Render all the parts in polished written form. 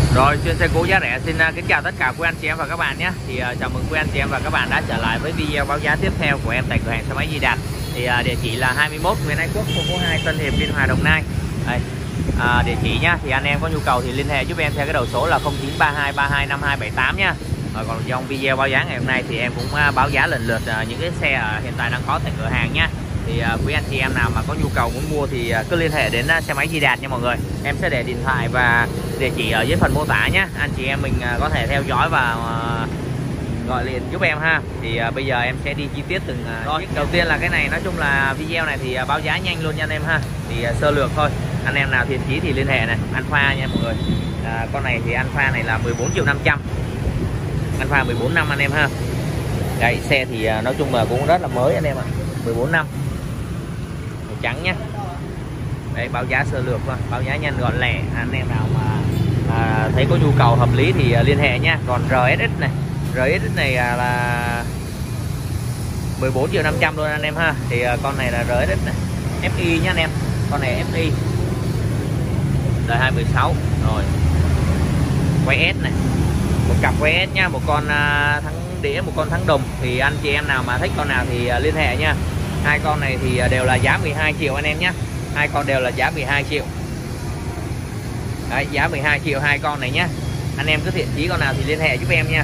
Rồi, chuyên xe cũ giá rẻ xin kính chào tất cả quý anh chị em và các bạn nhé. Thì chào mừng quý anh chị em và các bạn đã trở lại với video báo giá tiếp theo của em tại cửa hàng xe máy Di Đạt. Thì địa chỉ là 21 Nguyễn Ái Quốc, khu phố 2, Tân Hiệp, Biên Hòa, Đồng Nai. Đây, địa chỉ nhá. Thì anh em có nhu cầu thì liên hệ giúp em theo cái đầu số là 0932325278 nhá. Rồi còn trong video báo giá ngày hôm nay thì em cũng báo giá lần lượt những cái xe hiện tại đang có tại cửa hàng nhá. Thì quý anh chị em nào mà có nhu cầu muốn mua thì cứ liên hệ đến xe máy Di Đạt nha mọi người. Em sẽ để điện thoại và địa chỉ ở dưới phần mô tả nhé. Anh chị em mình có thể theo dõi và gọi liền giúp em ha. Thì bây giờ em sẽ đi chi tiết từng đầu tiên là cái này, nói chung là video này thì báo giá nhanh luôn nha anh em ha. Thì sơ lược thôi. Anh em nào thiện chí thì liên hệ này. Alpha nha mọi người. Con này thì Alpha này là 14.500.000. Alpha 14 năm anh em ha. Đấy, xe thì nói chung là cũng rất là mới anh em ạ. 14 năm. Màu trắng nhé. Đấy, báo giá sơ lược thôi, báo giá nhanh gọn lẹ. Anh em nào mà thấy có nhu cầu hợp lý thì liên hệ nha. Còn RSX này, RSX này là 14.500.000 luôn anh em ha. Thì con này là RSX này, FI nhá anh em. Con này FI đời 2016 rồi. Quay S này, một cặp quay S nha, một con thắng đĩa, một con thắng đồng. Thì anh chị em nào mà thích con nào thì liên hệ nha. Hai con này thì đều là giá 12 triệu anh em nhé. Hai con đều là giá 12 triệu. Đấy, giá 12 triệu hai con này nhé. Anh em cứ thiện chí con nào thì liên hệ giúp em nha.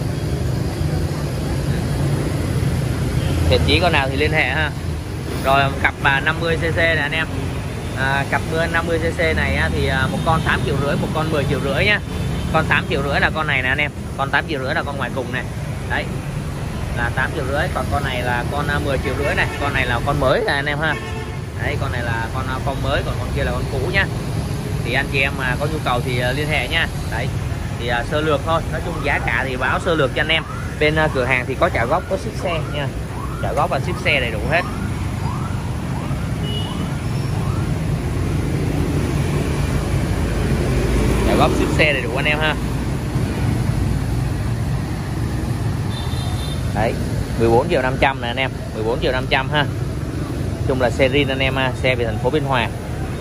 Thiện chí con nào thì liên hệ ha. Rồi cặp 50cc này anh em. Cặp 50cc này thì một con 8,5 triệu, một con 10,5 triệu nhá. Con 8,5 triệu là con này nè anh em. Con 8,5 triệu là con ngoài cùng này. Đấy, là 8,5 triệu. Còn con này là con 10,5 triệu này. Con này là con mới này anh em ha. Đấy, con này là con mới, còn con kia là con cũ nhá. Thì anh chị em mà có nhu cầu thì liên hệ nha. Đấy, thì sơ lược thôi. Nói chung giá cả thì báo sơ lược cho anh em. Bên cửa hàng thì có trả góp, có ship xe nha. Trả góp và ship xe đầy đủ hết. Trả góp ship xe đầy đủ anh em ha. Đấy, 14.500.000 này anh em, 14.500.000 ha. Chung là xe riêng anh em ha, xe về thành phố Biên Hòa.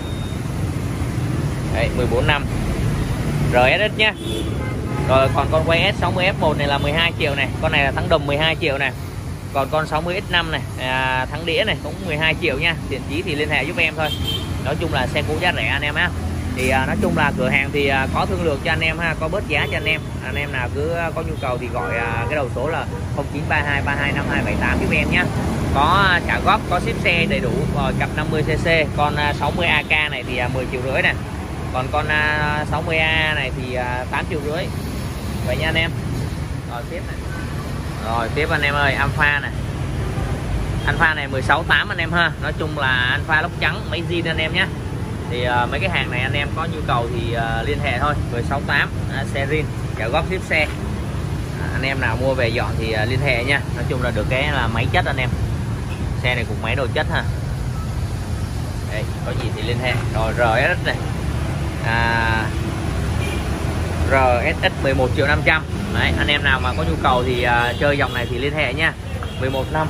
Đấy, 14 năm. RSX nhá. Rồi còn con quay S60 F1 này là 12 triệu này, con này là thắng đồng 12 triệu này. Còn con 60 X5 này, thắng đĩa này cũng 12 triệu nha. Thiện chí thì liên hệ giúp em thôi. Nói chung là xe cũ giá rẻ anh em á. Thì nói chung là cửa hàng thì có thương lượng cho anh em ha, có bớt giá cho anh em. Anh em nào cứ có nhu cầu thì gọi cái đầu số là 0932325278 giúp em nhé. Có trả góp, có ship xe đầy đủ. Rồi cặp 50cc, con 60AK này thì 10,5 triệu này. Còn con 60A này thì 8,5 triệu. Vậy nha anh em. Rồi tiếp này. Rồi tiếp anh em ơi, Alpha này. Alpha này 16.8 anh em ha. Nói chung là Alpha lốc trắng, mấy zin anh em nhé. Thì mấy cái hàng này anh em có nhu cầu thì liên hệ thôi. 16.8 xe riêng, trả góp ship xe. Anh em nào mua về dọn thì liên hệ nha. Nói chung là được cái là máy chất anh em. Xe này cũng máy đồ chất ha. Đây, có gì thì liên hệ. Rồi RSX này, RSX 11.500.000. Đấy, anh em nào mà có nhu cầu thì chơi dòng này thì liên hệ nha. 11 năm.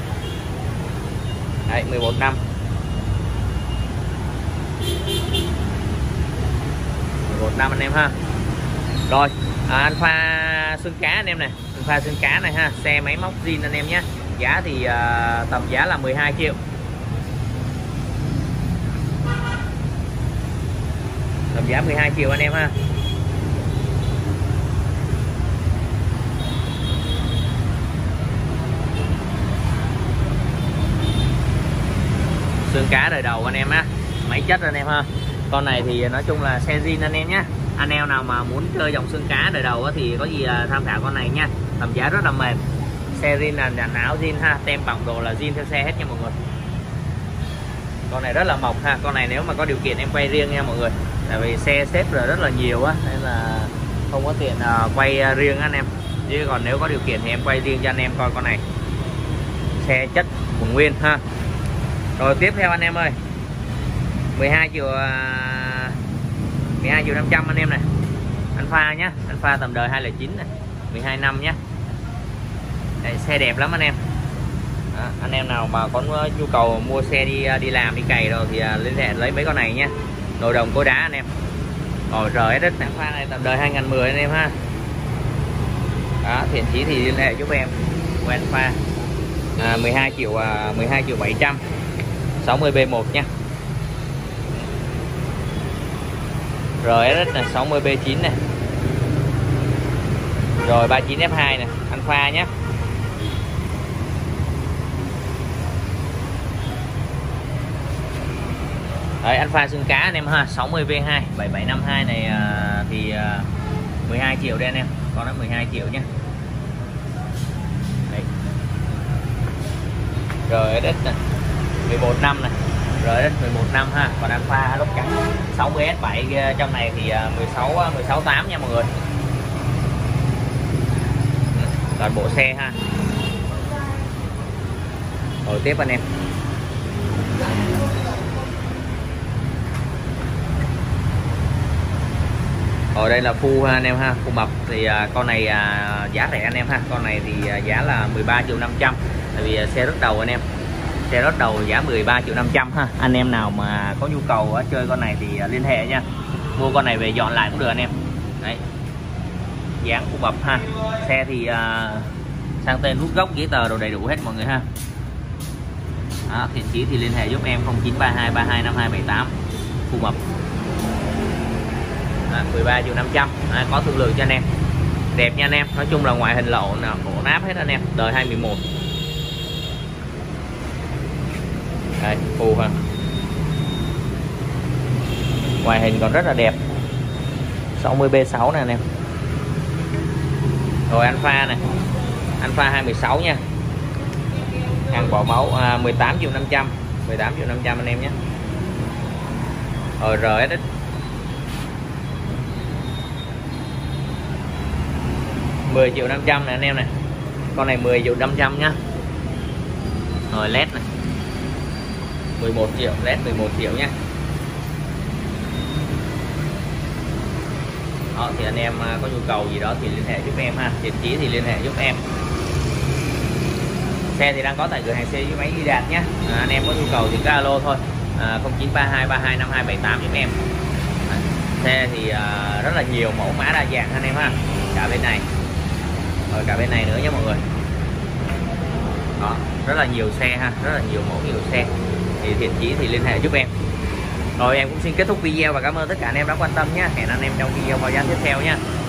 Đấy, 11 năm. 11 năm anh em ha. Rồi, Alpha xương cá anh em này. Alpha xương cá này ha, xe máy móc zin anh em nhé. Giá thì tầm giá là 12 triệu. Tầm giá 12 triệu anh em ha. Xương cá đời đầu anh em á, máy chất anh em ha. Con này thì nói chung là xe zin anh em nhé. Anh em nào mà muốn chơi dòng xương cá đời đầu thì có gì tham khảo con này nha. Tầm giá rất là mềm. Xe zin là dàn áo zin ha, tem bảng đồ là zin theo xe hết nha mọi người. Con này rất là mộc ha. Con này nếu mà có điều kiện em quay riêng nha mọi người. Tại vì xe xếp rồi rất là nhiều á, nên là không có tiền quay riêng anh em. Chứ còn nếu có điều kiện thì em quay riêng cho anh em coi con này. Xe chất còn nguyên ha. Rồi tiếp theo anh em ơi, 12 triệu 12.500.000 anh em này. Alpha nhá, Alpha tầm đời 2009 này, 12 năm nhá. Đấy, xe đẹp lắm anh em. Đó, anh em nào mà có nhu cầu mua xe đi làm đi cày rồi thì liên hệ lấy mấy con này nhé. Nồi đồng cối đá anh em. Rồi RSX này, pha này tầm đời 2010 anh em ha. Đó, thiện chí thì liên hệ giúp em của Alpha 12 triệu 700 60B1 nha. RSX này 60B9 này. Rồi 39F2 này, Alpha nhé. Đấy, Alpha xương cá anh em ha, 60V2 7752 này thì 12 triệu đây anh em, con nó 12 triệu nhé. Đấy. RSX này 11 năm này, RSX 11 năm ha, còn Alpha lốp trắng 60S7 trong này thì 16 8 nha mọi người. Toàn bộ xe ha. Rồi tiếp anh em. Ở đây là phu ha anh em ha, phu mập thì con này giá rẻ anh em ha, con này thì giá là 13 triệu 500, tại vì xe rất đầu anh em, xe rất đầu giá 13 triệu 500 ha. Anh em nào mà có nhu cầu chơi con này thì liên hệ nha, mua con này về dọn lại cũng được anh em. Đấy, dáng phu mập ha, xe thì sang tên rút gốc giấy tờ đồ đầy đủ hết mọi người ha. Đó, thiện chí thì liên hệ giúp em 0932 325278 phu mập. 13 triệu 500 có thương lượng cho anh em, đẹp nha anh em. Nói chung là ngoại hình lậu nào cổ náp hết anh em, đời 2011. Đây phù ha, ngoại hình còn rất là đẹp, 60B6 này anh em. Rồi Alpha này, Alpha 216 nha, hàng bỏ máu 18 triệu 500, 18 triệu 500 anh em nhé. Rồi RSX 10 triệu 500 này anh em này, con này 10 triệu 500 nhá. Rồi LED này 11 triệu, LED 11 triệu nhá. Đó, thì anh em có nhu cầu gì đó thì liên hệ giúp em ha, thiện chí thì liên hệ giúp em. Xe thì đang có tại cửa hàng xe với máy Di Đạt nhé. Anh em có nhu cầu thì cứ alo thôi, 0932 325278 giúp em. Xe thì rất là nhiều mẫu mã đa dạng anh em ha, cả bên này rồi cả bên này nữa nhé mọi người. Đó, rất là nhiều xe ha, rất là nhiều mẫu nhiều xe, thì thiện chí thì liên hệ giúp em. Rồi em cũng xin kết thúc video và cảm ơn tất cả anh em đã quan tâm nhé. Hẹn anh em trong video bao giá tiếp theo nha.